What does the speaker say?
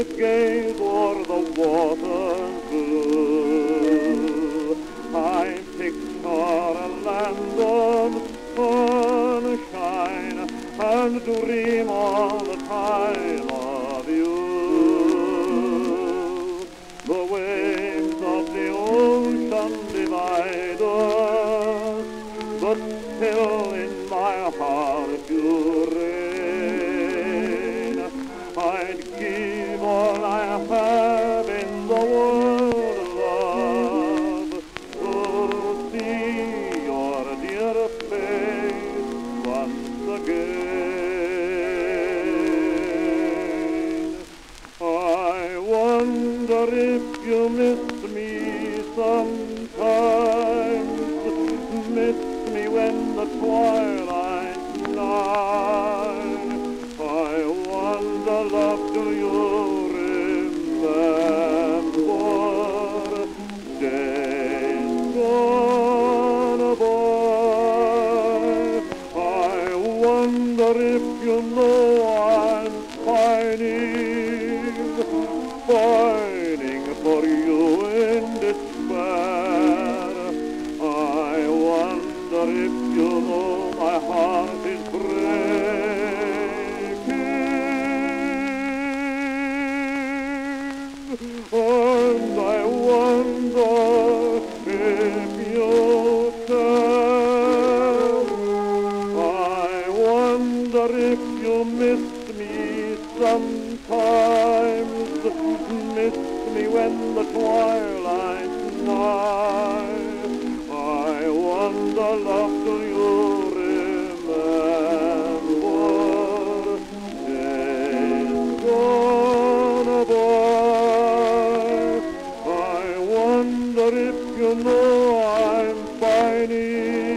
gaze o'er the waters blue. I picture a land of sunshine and dream all the time of you. The waves of the ocean divide us, but still in my heart you reign. I'd give all I have in the world, love, to see your dear face once again. I wonder if you miss me sometimes, miss me when the twilight's nigh. I wonder, love, do you remember days gone by? I wonder if you know I'm pining for you in despair. I wonder if you know my heart is breaking, and I wonder if you care. I wonder if you miss me sometimes, miss me when the twilight's nigh. I wonder, love, do you remember days gone by? I wonder if you know I'm pining